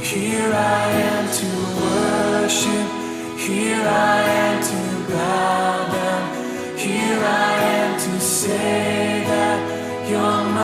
Here I am to worship, here I am to bow down, here I am to say that you're my